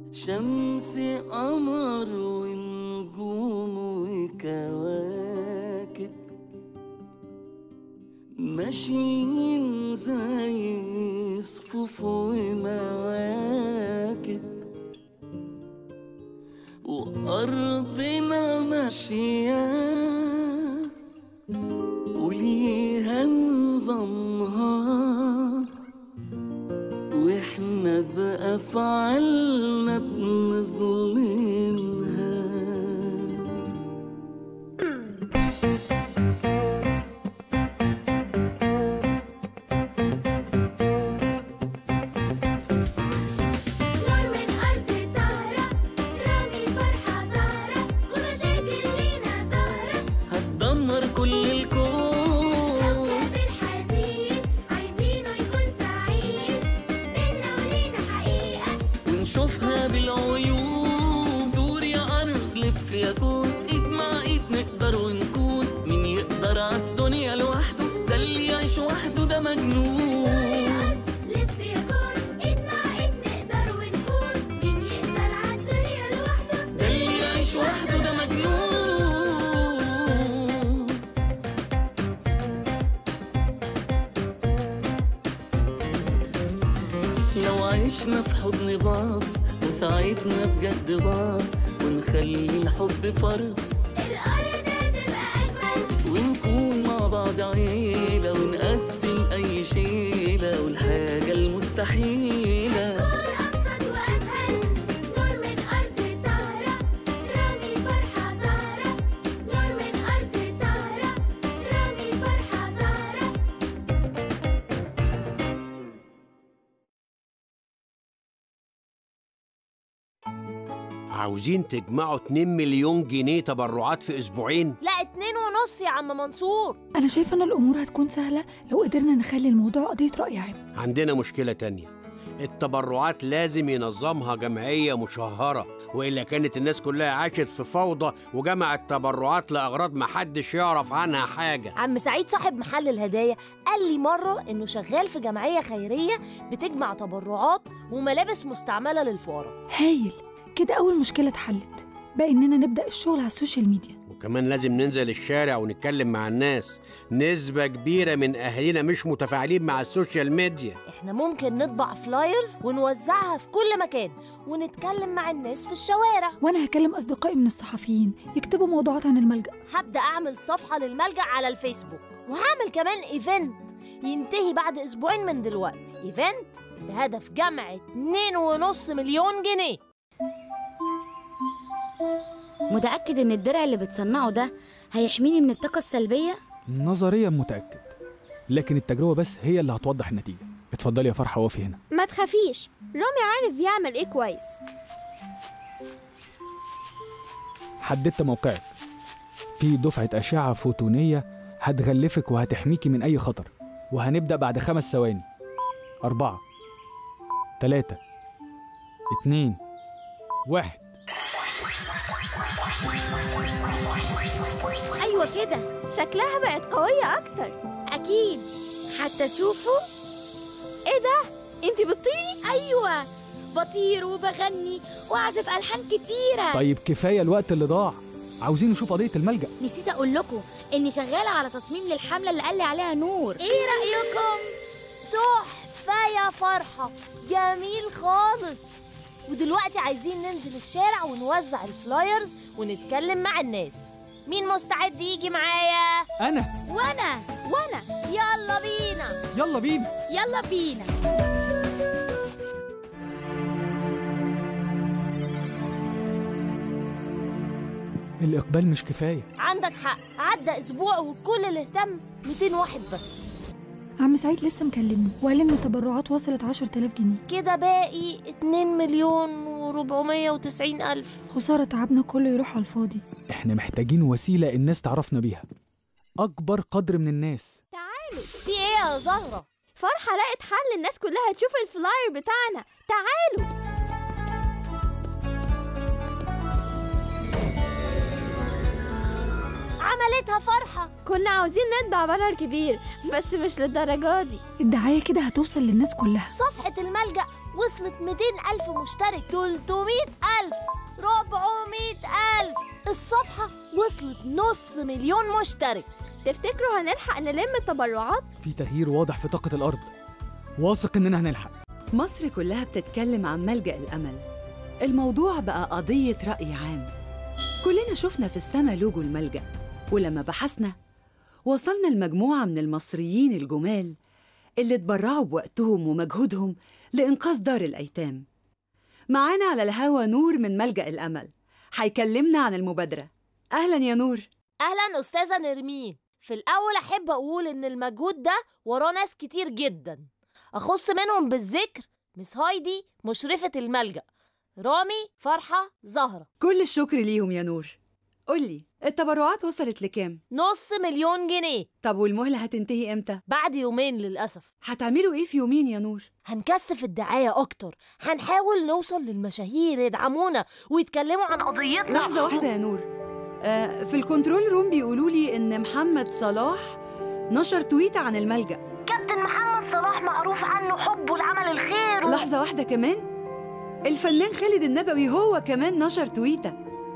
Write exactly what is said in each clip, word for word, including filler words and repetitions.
شمس قمر ونجوم وكواكب ماشيين زي صفوف ومواكب، وأرضنا ماشية وليها نظامها، واحنا بأفعالنا بنظلمها. نشوفها بالعيون، دور يا أرض لف يا كون، إيد مع إيد نقدر ونكون. مين يقدر عالدنيا لوحده؟ ده اللي يعيش وحده ده مجنون. لف يا كون، إيد مع إيد نقدر ونكون. مين يقدر عالدنيا لوحده؟ ده اللي يعيش وحده ده مجنون. لو عشنا في حضن بعض وساعدنا بجد بعض، ونخلي الحب فرض، الأرض هتبقى أجمل. ونكون مع بعض عيلة ونقسم أي شيلة، والحاجة المستحيلة تكون أبسط وأسهل. نور من أرض طاهرة رامي فرحة زهرة، نور من أرض طاهرة رامي فرحة زهرة. عاوزين تجمعوا اتنين مليون جنيه تبرعات في اسبوعين؟ لا اتنين ونص يا عم منصور. انا شايفه ان الامور هتكون سهله لو قدرنا نخلي الموضوع قضيه راي عام. عندنا مشكله تانية، التبرعات لازم ينظمها جمعيه مشهره، والا كانت الناس كلها عاشت في فوضى وجمعت تبرعات لاغراض محدش يعرف عنها حاجه. عم سعيد صاحب محل الهدايا قال لي مره انه شغال في جمعيه خيريه بتجمع تبرعات وملابس مستعمله للفقراء. هايل، كده أول مشكلة اتحلت، بقى إننا نبدأ الشغل على السوشيال ميديا. وكمان لازم ننزل الشارع ونتكلم مع الناس، نسبة كبيرة من أهالينا مش متفاعلين مع السوشيال ميديا. إحنا ممكن نطبع فلايرز ونوزعها في كل مكان ونتكلم مع الناس في الشوارع. وأنا هكلم أصدقائي من الصحفيين يكتبوا موضوعات عن الملجأ. هبدأ أعمل صفحة للملجأ على الفيسبوك، وهعمل كمان إيفنت ينتهي بعد أسبوعين من دلوقتي، إيفنت بهدف جمع اتنين ونص مليون جنيه. متأكد إن الدرع اللي بتصنعه ده هيحميني من الطاقة السلبية؟ نظريا متأكد، لكن التجربة بس هي اللي هتوضح النتيجة. اتفضلي يا فرحة وقفي هنا. ما تخافيش، رامي عارف يعمل ايه كويس. حددت موقعك، في دفعة أشعة فوتونية هتغلفك وهتحميكي من أي خطر، وهنبدأ بعد خمس ثواني. أربعة تلاتة اتنين واحد. أيوة كده، شكلها بقت قوية أكتر. أكيد. حتى شوفوا. إيه ده؟ أنتي بتطيري؟ أيوة بطير وبغني وأعزف ألحان كتيرة. طيب كفاية الوقت اللي ضاع، عاوزين نشوف قضية الملجأ. نسيت أقول لكم إني شغالة على تصميم للحملة اللي قال لي عليها نور. إيه رأيكم؟ تحفة يا فرحة، جميل خالص. ودلوقتي عايزين ننزل الشارع ونوزع الفلايرز ونتكلم مع الناس. مين مستعد يجي معايا؟ أنا. وأنا. وأنا. يلا بينا. يلا بينا. يلا بينا. الإقبال مش كفاية. عندك حق، عدى أسبوع وكل اللي اهتم مئتين واحد بس. عم سعيد لسه مكلمني وقال إن التبرعات وصلت عشرة آلاف جنيه. كده باقي اتنين مليون وربعمية وتسعين ألف. خسارة تعبنا كله يروح على الفاضي. إحنا محتاجين وسيلة الناس تعرفنا بيها، أكبر قدر من الناس. تعالوا. في إيه يا زهرة؟ فرحة لقت حل، الناس كلها تشوف الفلاير بتاعنا. تعالوا. عملتها فرحة. كنا عاوزين نطبع بانر كبير بس مش للدرجة دي. الدعاية كده هتوصل للناس كلها. صفحة الملجأ وصلت مئتين ألف مشترك، ثلاثمئة ألف، أربعمئة ألف. الصفحة وصلت نص مليون مشترك. تفتكروا هنلحق نلم التبرعات؟ في تغيير واضح في طاقة الأرض، واثق إننا هنلحق. مصر كلها بتتكلم عن ملجأ الأمل. الموضوع بقى قضية رأي عام. كلنا شفنا في السما لوجو الملجأ، ولما بحثنا وصلنا لمجموعة من المصريين الجمال اللي اتبرعوا بوقتهم ومجهودهم لإنقاذ دار الأيتام. معانا على الهوا نور من ملجأ الأمل، هيكلمنا عن المبادرة. أهلاً يا نور. أهلاً أستاذة نرمين. في الأول أحب أقول إن المجهود ده وراه ناس كتير جداً، أخص منهم بالذكر مس هايدي مشرفة الملجأ، رامي، فرحة، زهرة. كل الشكر ليهم يا نور. قولي التبرعات وصلت لكام؟ نص مليون جنيه. طب والمهلة هتنتهي امتى؟ بعد يومين للأسف. هتعملوا ايه في يومين يا نور؟ هنكثف الدعاية أكتر، هنحاول نوصل للمشاهير يدعمونا ويتكلموا عن قضيتنا. لحظة واحدة يا نور. آه في الكنترول روم بيقولوا لي إن محمد صلاح نشر تويت عن الملجأ. كابتن محمد صلاح معروف عنه حبه لعمل الخير و... لحظة واحدة كمان، الفنان خالد النبوي هو كمان نشر تويتة.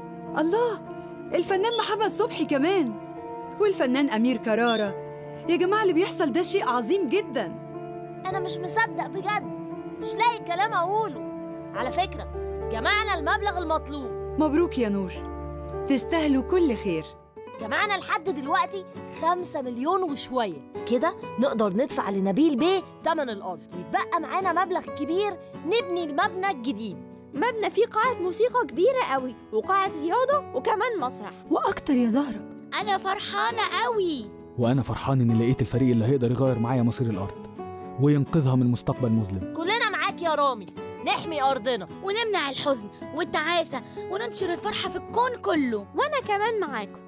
الله، الفنان محمد صبحي كمان، والفنان أمير كرارة. يا جماعة اللي بيحصل ده شيء عظيم جدا. أنا مش مصدق بجد، مش لاقي كلام أقوله. على فكرة جمعنا المبلغ المطلوب. مبروك يا نور، تستاهلوا كل خير. جمعنا لحد دلوقتي خمسة مليون وشوية كده، نقدر ندفع لنبيل بيه تمن الأرض، ويتبقى معانا مبلغ كبير نبني المبنى الجديد. مبنى فيه قاعة موسيقى كبيرة قوي، وقاعة رياضة، وكمان مسرح وأكتر يا زهرة. أنا فرحانة قوي. وأنا فرحان إني لقيت الفريق اللي هيقدر يغير معايا مصير الأرض وينقذها من مستقبل مظلم. كلنا معاك يا رامي، نحمي أرضنا ونمنع الحزن والتعاسة وننشر الفرحة في الكون كله. وأنا كمان معاكم.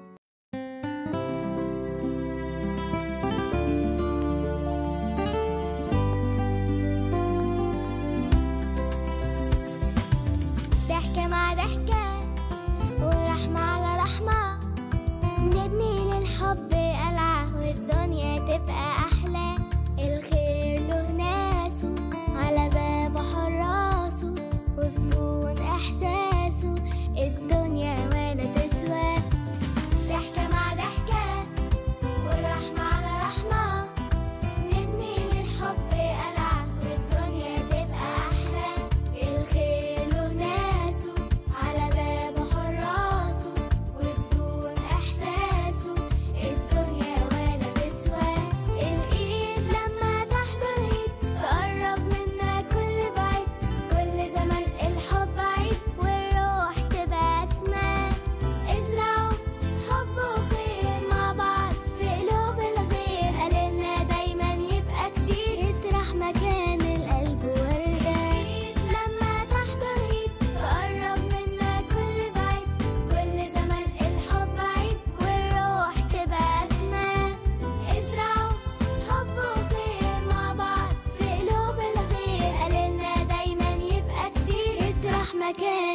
ضحكة مع ضحكة ورحمة على رحمة، نبني للحب قلعة والدنيا تبقى أحلى. الخير له ناسه على باب حراسه، وبدون إحساسه الدنيا ولا تسوى. ضحكة مع ضحكة ورحمة على رحمة، نبني للحب قلعة والدنيا تبقى أحلى. الخير له ناسه على باب حراسه، وبدون إحساسه الدنيا ولا تسوى. الإيد لما تحضر إيد تقرب منا كل بعيد، كل زمن الحب عيد والروح تبقى أسماء. ازرعوا حب وخير مع بعض في قلوب الغير، قليلنا دايما يبقى كتير، يطرح مكان القلب وردة. إيد لما تحضر إيد تقرب منا كل بعيد، كل زمن الحب عيد والروح تبقى أسماء. ازرعوا حب وخير مع بعض في قلوب الغير، قليلنا دايما يبقى كتير، يطرح مكان